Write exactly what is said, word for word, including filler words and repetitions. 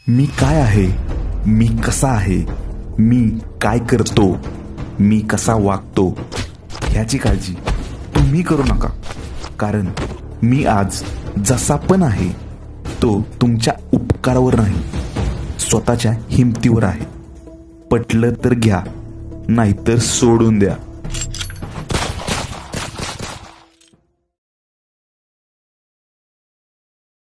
मी काय आहे, मी कसा आहे, मी काय करतो, मी कसा वागतो ह्याची काळजी तुम्ही करू नका. कारण मी आज जसा पण आहे तो तुमच्या उपकारावर नाही, स्वतःच्या हिमतीवर आहे. पटलं तर घ्या, नाहीतर सोडून द्या.